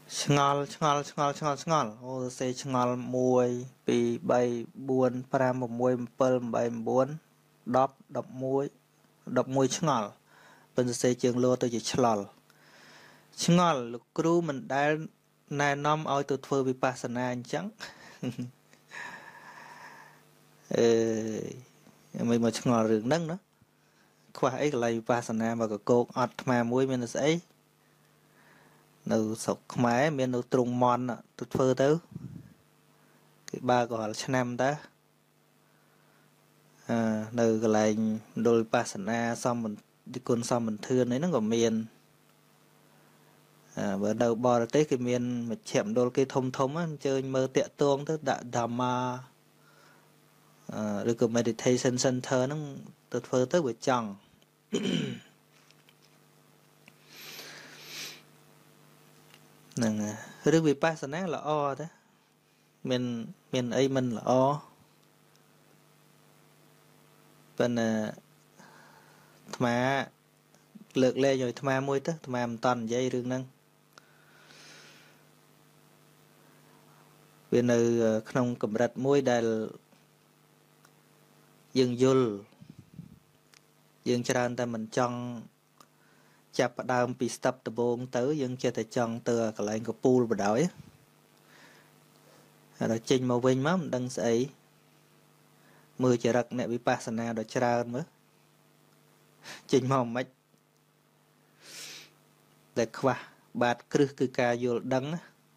ឆ្ងល់អូសេឆ្ងល់1 2 3 4 5 6 7 8 9 10 11 11ឆ្ងល់ប៉ុន្តែសេជើងលោទៅជាឆ្លល់ឆ្ងល់លោកគ្រូមិនដែលណែនាំឲ្យទៅធ្វើវិបស្សនាអញ្ចឹងអឺមិនមកឆ្ងល់រឿងហ្នឹងណាខ្វះអីកន្លែងវិបស្សនាមកកកោកអត់ថ្មមួយមានស្អីនៅស្រុកខ្មែរមាននៅទ្រង់មន់ទៅធ្វើទៅគេបើករាល់ឆ្នាំតើនៅកន្លែងមណ្ឌលវិបស្សនាសំគុណសំបន្ទឿនហ្នឹងក៏មានបើនៅបរទេសគេមានមជ្ឈមណ្ឌលគេធំអញ្ជើញមើលតាក់ទងទៅដាក់ Dhamma ឬក៏ meditation center ហ្នឹងទៅធ្វើទៅវាចង់ហ្នឹងឬវិបស្សនាល្អទេមានអីមិនល្អប៉ុន្តែអាត្មាលើកលែងឲ្យអាត្មាមួយទៅអាត្មាមិនតន់និយាយរឿងហ្នឹងវានៅក្នុងកម្រិតមួយដែលយើងយល់យើងច្រើនតែមិនចង់ចាប់ផ្ដើមពីស្ទប់ដំបូងទៅយើងចេះតែចង់ទៅកន្លែងកពូលបដ ாய் ហើយចេញមកវិញមកមិនដឹងស្អីមើលចរិតអ្នកវិបស្សនាដ៏ច្រើនមើលចេញមកមិនតែខ្វះបាតគ្រឹះគឺការយល់ដឹង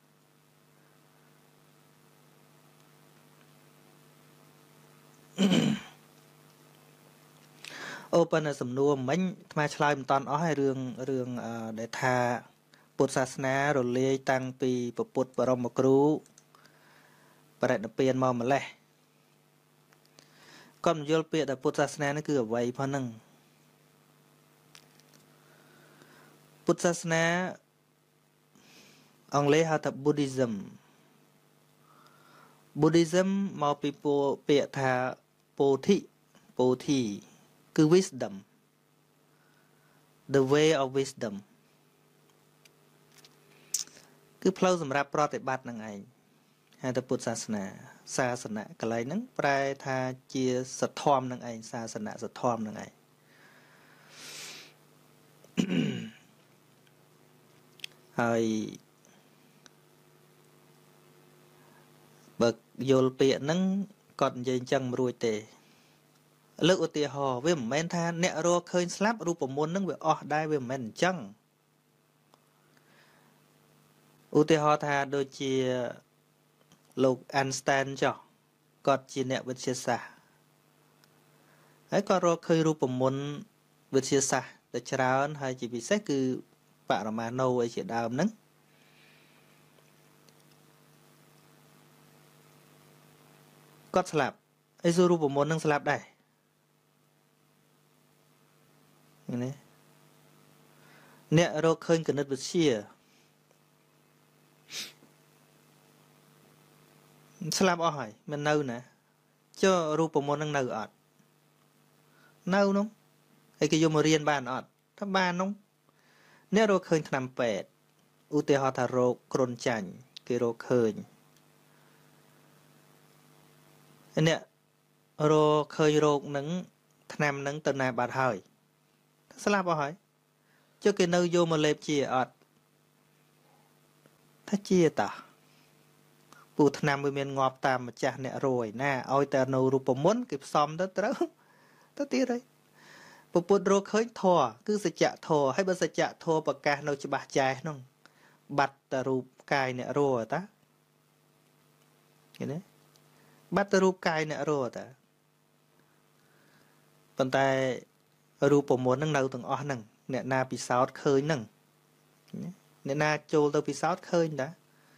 អូប៉ុន្តែសំណួរមិញអាត្មាឆ្លើយមិនតាន់អស់ហើយរឿងដែលថាពុទ្ធសាសនារលាយតាំងពីពុទ្ធបរមគ្រូបរិនិព្វានមកម្លេះគាត់មិនយល់ពាក្យថាពុទ្ធសាសនានេះគឺអ្វីផងហ្នឹងពុទ្ធសាសនាអង់គ្លេសហៅថា Buddhism មកពីពាក្យថាពោធិគឺ wisdom the way of wisdom គឺផ្លូវសម្រាប់ប្រតិបត្តិនឹងឯងហៅថាពុទ្ធសាសនាសាសនាកន្លែងហ្នឹងប្រែថាជាសទ្ធម្មនឹងឯងសាសនាសទ្ធម្មនឹងឯងហើយបើយល់ពាក្យហ្នឹងគាត់និយាយអញ្ចឹងមិនរួចទេលើកឧទាហរណ៍វាមិនមែនថាអ្នករកឃើញស្លាប់រូបមន្តហ្នឹងវាអស់ដែរវាមិនមែនអញ្ចឹងឧទាហរណ៍ថាដូចជាលោក Einstein ចុះគាត់ជាអ្នកវិទ្យាសាស្ត្រហើយគាត់រកឃើញរូបមន្តវិទ្យាសាស្ត្រតែច្រើនហើយជាពិសេសគឺបរមាណូអីជាដើមហ្នឹងគាត់ស្លាប់អីរូបមន្តហ្នឹងស្លាប់ដែរនេះអ្នករកឃើញគណិតវិទ្យាស្លាប់អស់ហើយមិននៅណាចុះរូបមន្តនឹងនៅអត់នៅនោះហើយគេយកមករៀនបានអត់ថាបាននោះអ្នករកឃើញថ្នាំពេទ្យឧទាហរណ៍ថារោគគ្រុនចាញ់គេរកឃើញអ្នករកឃើញរោគនឹងថ្នាំនឹងទៅណាបាត់ហើយស្លាប់អស់ហើយចុះគេនៅយកមកលេបជាអត់ថាជាតាពូថ្នាំវាមានងាប់តាមម្ចាស់អ្នករយណាឲ្យតែនៅរូបមន្តគេផ្សំទៅត្រូវទៅទៀតហើយពុទ្ធរកឃើញធម៌គឺសច្ចធម៌ហើយបើសច្ចធម៌ប្រកាសនៅច្បាស់ចែសនោះបាត់តែរូបកាយអ្នករយតាឃើញទេបាត់តែរូបកាយអ្នករយតាប៉ុន្តែរូបមន្តនឹងនៅទាំងអស់ហ្នឹងអ្នកណាពិសោធន៍ឃើញហ្នឹងអ្នកណាចូលទៅពិសោធន៍ឃើញតា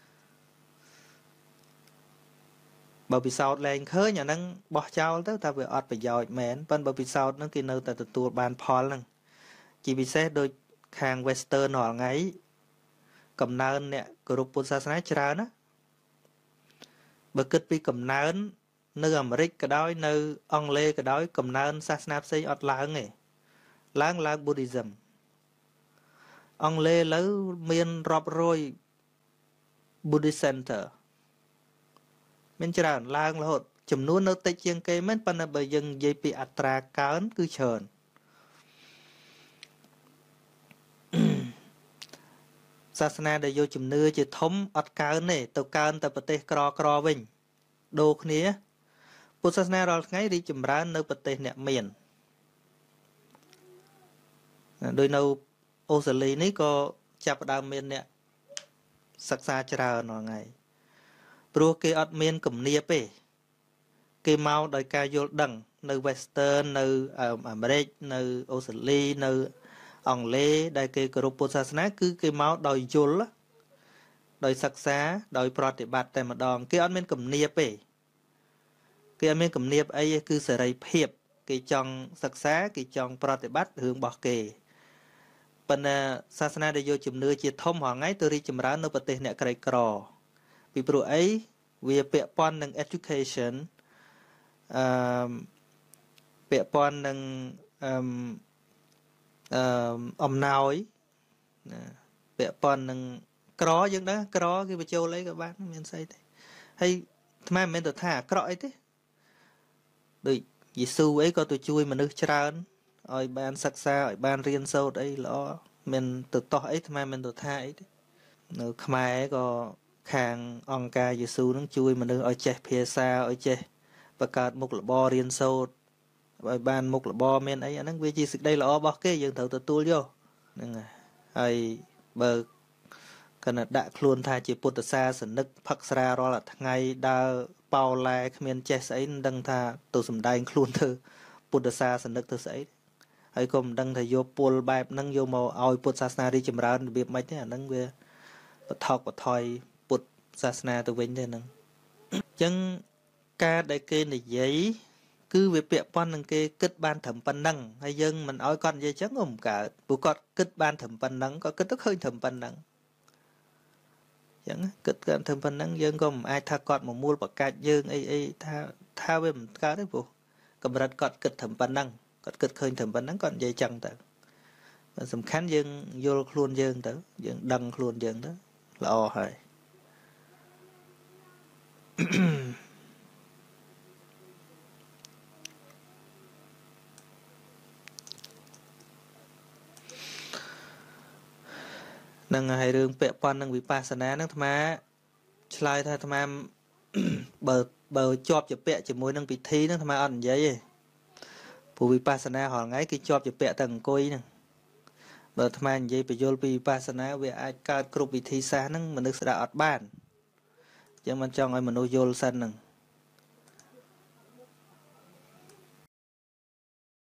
បើពិសោធន៍លែងឃើញអាហ្នឹងបោះចោលទៅថាវាអត់ប្រយោជន៍មែនប៉ុន្តែបើពិសោធន៍ហ្នឹងគេនៅតែទទួលបានផលហ្នឹងជាពិសេសដូចខាង Western រាល់ថ្ងៃកំណើនអ្នកគោរពពុទ្ធសាសនាច្រើនណាបើគិតពីកំណើននៅអាមេរិកក៏ដោយនៅអង់គ្លេសក៏ដោយកំណើនសាសនាផ្សេងអត់ឡើងទេឡើង Buddhism អង់គ្លេសឥឡូវមានរាប់រយ Buddhist Center មានច្រើនឡើងរហូតចំនួននៅតិចជាងគេមែនប៉ុន្តែបើយើងនិយាយពីអត្រាកើនគឺច្រើនសាសនាដែលយកជំនឿជាធំអត់កើនទេទៅកើនតែប្រទេសក្រវិញដូរគ្នាពុទ្ធសាសនារាល់ថ្ងៃរីកចម្រើននៅប្រទេសអ្នកមានដោយនៅអូស្ត្រាលីនេះក៏ចាប់ផ្ដើមមានអ្នកសិក្សាច្រើនរាល់ថ្ងៃព្រោះគេអត់មានគំនាបទេគេមកដោយការយល់ដឹងនៅ Western នៅអាមេរិកនៅអូស្ត្រាលីនៅអង់គ្លេសដែលគេគោរពពុទ្ធសាសនាគឺគេមកដោយយល់ដោយសិក្សាដោយប្រតិបត្តិតែម្ដងគេអត់មានគំនាបទេគេអត់មានគំនាបអីទេគឺសេរីភាពគេចង់សិក្សាគេចង់ប្រតិបត្តិរឿងរបស់គេប៉ុន្តែសាសនាដែលយកជំនឿជាធំរាល់ថ្ងៃទៅរីកចម្រើននៅប្រទេសអ្នកក្រីក្រពីព្រោះអីវាពាក់ព័ន្ធនឹង education ពាក់ព័ន្ធនឹងអំណោយពាក់ព័ន្ធនឹងក្រយើងដឹងក្រគេបញ្ចូលអីក៏បានមានស្អីទេហើយថ្មមិនមែនទៅថាអាក្រក់អីទេដូចយេស៊ូអីក៏ទៅជួយមនុស្សច្រើនឲ្យបានសិក្សាឲ្យបានរៀនសូត្រអីល្អមានទៅតោះអីថ្មមិនទៅថាអីទេនៅខ្មែរក៏ខាងអង្គការយេស៊ូនឹងជួយមនុស្សឲ្យចេះភាសាឲ្យចេះបង្កើតមុខរបររៀនសូត្រឲ្យបានមុខរបរមានអីអាហ្នឹងវាជាសេចក្តីល្អរបស់គេយើងត្រូវទទួលយកហ្នឹងហើយបើកណ្ដាដាក់ខ្លួនថាជាពុទ្ធសាសនិកផឹកស្រារាល់ថ្ងៃដើរប៉ោឡែគ្មានចេះស្អីមិនដឹងថាទៅសំដែងខ្លួនទៅពុទ្ធសាសនិកទៅស្អីហើយក៏មិនដឹងថាយកពលបែបហ្នឹងយកមកឲ្យពុទ្ធសាសនារីចម្រើនរបៀបម៉េចទេអាហ្នឹងវាបថុកបថយពុទ្ធសាសនាទៅវិញទេហ្នឹងអញ្ចឹងការដែលគេនិយាយគឺវាពាក់ព័ន្ធនឹងគេគិតបានត្រឹមប៉ុណ្ណឹងហើយយើងមិនឲ្យគាត់និយាយចឹងក៏មិនកើតព្រោះគាត់គិតបានត្រឹមប៉ុណ្ណឹងក៏គិតទៅឃើញត្រឹមប៉ុណ្ណឹងចឹងគិតគាត់ត្រឹមប៉ុណ្ណឹងយើងក៏មិនអាចថាគាត់មកមូលបកាច់យើងអីថាវាមិនកើតទេព្រោះកម្រិតគាត់គិតត្រឹមប៉ុណ្ណឹងគាត់គិតឃើញត្រឹមប៉ុណ្ណឹងគាត់និយាយចឹងទៅសំខាន់យើងយល់ខ្លួនយើងទៅយើងដឹងខ្លួនយើងទៅល្អហើយនឹងហើយរឿងពាក់ព័ន្ធនឹងវិបស្សនាហ្នឹងអាត្មាឆ្លើយថាអាត្មាបើជាប់ជាពាក់ជាមួយនឹងពិធីហ្នឹងអាត្មាអត់និយាយទេព្រោះវិបស្សនារាល់ថ្ងៃគឺជាប់ជាពាក់តែអង្គុយហ្នឹងបើអាត្មានិយាយបញ្យល់ពីវិបស្សនាវាអាចកើតគ្រប់វិធីសាស្ត្រហ្នឹងមនុស្សស្ដាប់អត់បានអញ្ចឹងមិនចង់ឲ្យមនុស្សយល់សិនហ្នឹង